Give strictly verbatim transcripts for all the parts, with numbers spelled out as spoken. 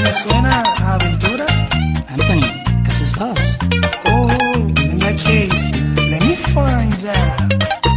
me suena a aventura. Anthony, this is us. Oh, in that case, let me find out.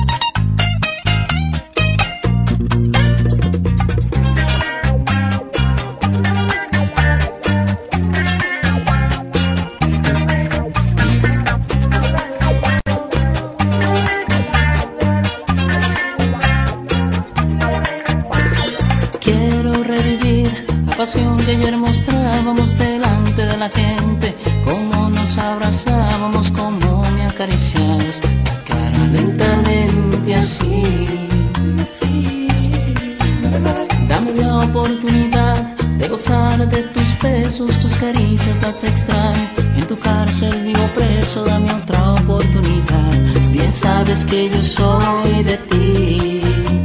Pasión que ayer mostrábamos delante de la gente, cómo nos abrazábamos, cómo me acariciabas la cara lentamente así, así. Dame la oportunidad de gozar de tus besos, tus caricias las extraño. En tu cárcel vivo preso, dame otra oportunidad. Bien sabes que yo soy de ti.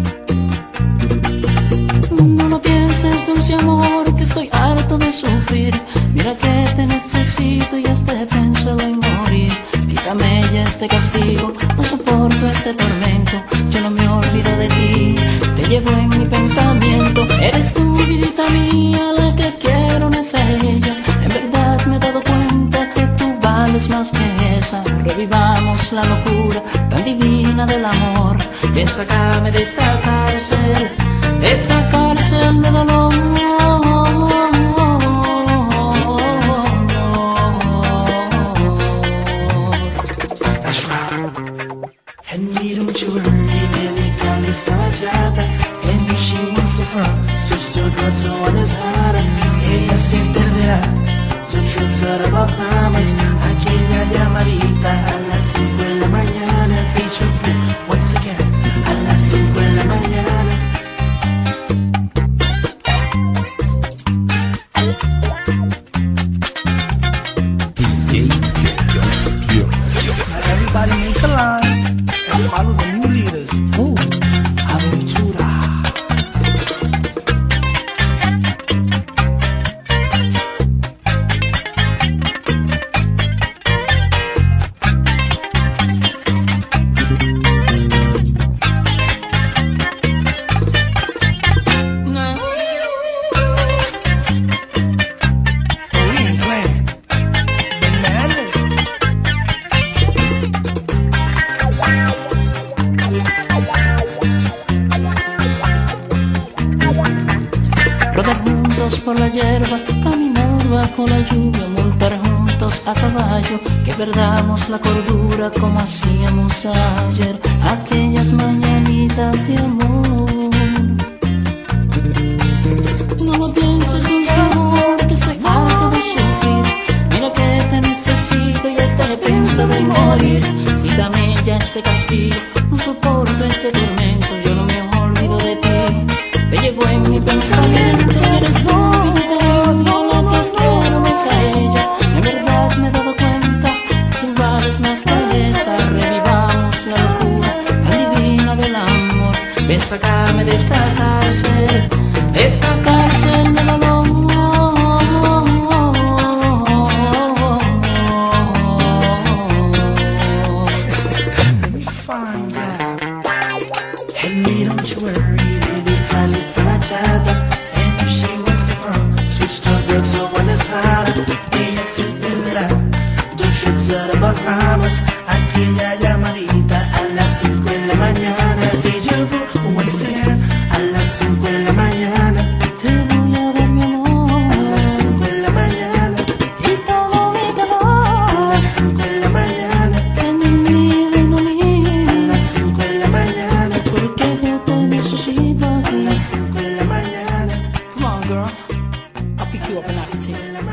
No lo pienses, dulce amor, que estoy harto de sufrir. Mira que te necesito y hasta he pensado en morir. Quítame ya este castigo, no soporto este tormento. Yo no me olvido de ti, te llevo en mi pensamiento. Eres tú, vidita mía, la que quiero, no es ella. En verdad me he dado cuenta que tú vales más que esa. Revivamos la locura tan divina del amor. Ven, sácame de esta cárcel, esta cárcel de dolor. That's right. And me don't you worry, baby, come esta bachata. And me she wants to front, switch to a girl to one is harder. Ella se perderá, yo trips a the Bahamas. Aquella llamadita a las cinco de la mañana. Teacher free, once again, a las cinco de la mañana. Everybody make a line and follow the new leaders. Ooh. Aventura. We ain't playing. Bananas. Rodar juntos por la hierba, caminar bajo la lluvia, montar juntos a caballo, que perdamos la cordura como hacíamos ayer, aquellas mañanitas de amor. No lo pienses, dulce amor, que estoy harto de sufrir. Mira que te necesito y hasta he pensado en morir. Quítame ya este castigo, no soporto este tormento. Yo no me olvido de ti, te llevo en mi pensamiento. Eres bonita, yo la que quiero no es a ella. En verdad me he dado cuenta que tú vales más que esa. Revivamos la locura tan divina del amor. Ven, sácame de esta cárcel, esta cárcel del dolor. Let me find out. And me don't you worry, baby, call esta bachata. And if she wants to front, switch to a girl to one that's harder. Ella se perderá, do trips a the Bahamas. Aquella llamadita a las cinco de la mañana. Deja vu, once again, a las cinco de la mañana. Te voy a dar mi amor A las cinco de la mañana. y todo mi A calor. las cinco de la mañana. Que me mire y no A mire, las cinco de la mañana. porque yo te necesito A aquí. las cinco de la mañana. Come on, girl, I'll pick you up and I can take De la mañana.